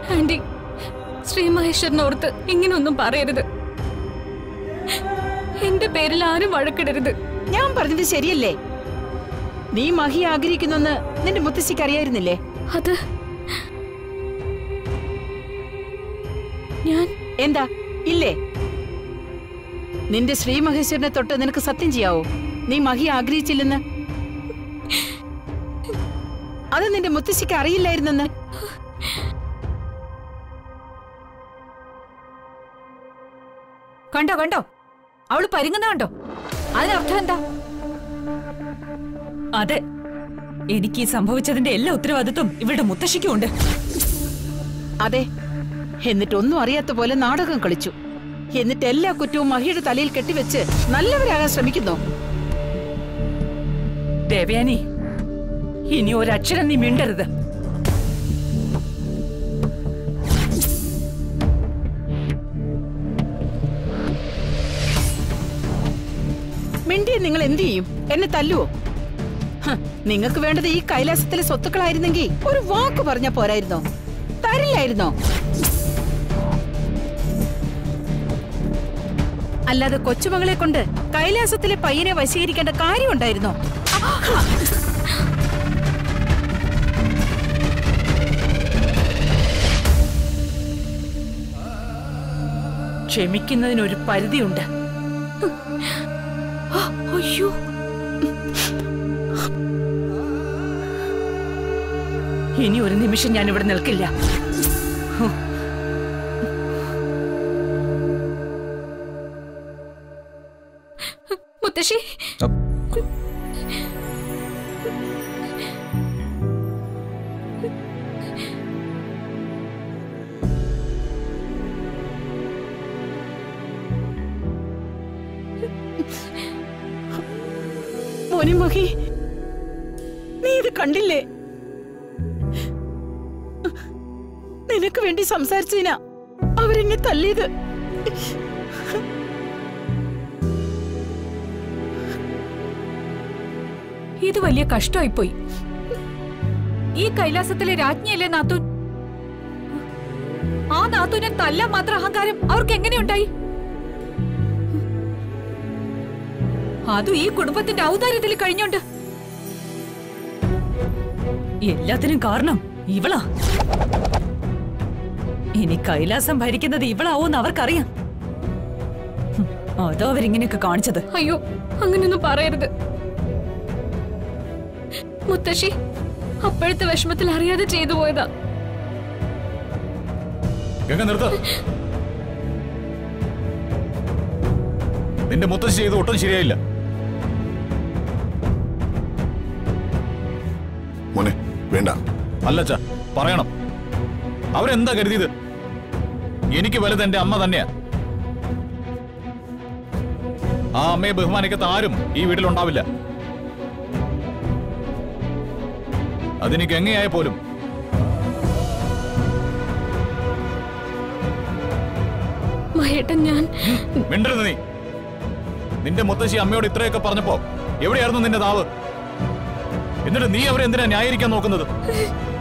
Anti, Shri മഹേശ്വരനോർത്ത് ഇങ്ങനൊന്നും പറയരുത്. എന്റെ പേരിൽ ആരും വഴക്കിടരുത്. ഞാൻ പറഞ്ഞത് ശരിയല്ലേ? നീ മഹി ആഗ്രഹിക്കുന്നെന്ന് നിന്റെ മുത്തശ്ശിക്ക് അറിയായിരുന്നില്ലേ? അത് ഞാൻ എന്താ ഇല്ലേ? നിന്റെ ശ്രീ മഹേശ്വരനെ തൊട്ട് നിനക്ക് സത്യം ചെയ്യാവോ നീ മഹി ആഗ്രഹിച്ചില്ലെന്ന്? അത് നിന്റെ മുത്തശ്ശിക്ക് അറിയില്ലായിരുന്നെന്ന്? കണ്ടോ കണ്ടോ, അവള് പരിങ്ങുന്ന കണ്ടോ? അതിനർത്ഥം എന്താ? അതെ, എനിക്ക് ഈ സംഭവിച്ചതിന്റെ എല്ലാ ഉത്തരവാദിത്വം ഇവളുടെ മുത്തശ്ശിക്കും ഉണ്ട്. അതെ, എന്നിട്ടൊന്നും അറിയാത്ത പോലെ നാടകം കളിച്ചു. എന്നിട്ട് എല്ലാ കുറ്റവും മഹിയുടെ തലയിൽ കെട്ടിവെച്ച് നല്ലവരാകാൻ ശ്രമിക്കുന്നു. ദേവയാനി, ഇനി ഒരക്ഷരം നീ മിണ്ടരുത്. മിണ്ടിയ നിങ്ങൾ എന്ത് ചെയ്യും? എന്നെ തല്ലുവോ? നിങ്ങൾക്ക് വേണ്ടത് ഈ കൈലാസത്തിലെ സ്വത്തുക്കളായിരുന്നെങ്കിൽ ഒരു വാക്ക് പറഞ്ഞ പോരായിരുന്നോ? തരില്ലായിരുന്നോ? അല്ലാതെ കൊച്ചുമകളെ കൊണ്ട് കൈലാസത്തിലെ പയ്യനെ വശീകരിക്കേണ്ട കാര്യമുണ്ടായിരുന്നോ? ക്ഷമിക്കുന്നതിനൊരു പരിധിയുണ്ട്. അയ്യോ, ഇനി ഒരു നിമിഷം ഞാൻ ഇവിടെ നിൽക്കില്ല. മുത്തശ്ശി, മോനെ മഹി, നീ ഇത് കണ്ടില്ലേ? നിനക്ക് വേണ്ടി സംസാരിച്ചതിനാ അവരെന്നെ തല്ലിയത്. ഇത് വലിയ കഷ്ടമായിപ്പോയി. ഈ കൈലാസത്തിലെ രാജ്ഞിയല്ലേ നാത്തൂൻ? ആ നാത്തൂനെ തല്ലാൻ മാത്രം അഹങ്കാരം അവർക്ക് എങ്ങനെയുണ്ടായി? അതും ഈ കുടുംബത്തിന്റെ ഔദാര്യത്തിൽ കഴിഞ്ഞോണ്ട്. എല്ലാത്തിനും കാരണം ഇവളാ. ഇനി കൈലാസം ഭരിക്കുന്നത് ഇവളാവോന്ന് അവർക്കറിയാം. അതോ അവരിങ്ങനെയൊക്കെ കാണിച്ചത്? അയ്യോ, അങ്ങനെയൊന്നും പറയരുത് മുത്തശ്ശി. അപ്പോഴത്തെ വിഷമത്തിൽ അറിയാതെ ചെയ്തു പോയതാ. നിന്റെ മുത്തശ്ശി ചെയ്ത് ഒട്ടും ശരിയായില്ല. മോനെ വേണ്ട. അല്ലച്ച, പറയണം. അവരെന്താ കരുതിയത്? എനിക്ക് വലുത് എന്റെ അമ്മ തന്നെയാ. ആ അമ്മയെ ബഹുമാനിക്കാത്ത ആരും ഈ വീട്ടിലുണ്ടാവില്ല. അതെനിക്ക് എങ്ങനെയായ പോലും. മഹേട്ടൻ, ഞാൻ മിണ്ടരുത് നീ. നിന്റെ മുത്തശ്ശി അമ്മയോട് ഇത്രയൊക്കെ പറഞ്ഞപ്പോ എവിടെയായിരുന്നു നിന്റെ നാവ്? എന്നിട്ട് നീ അവരെ എന്തിനാ ന്യായീകരിക്കാൻ നോക്കുന്നത്?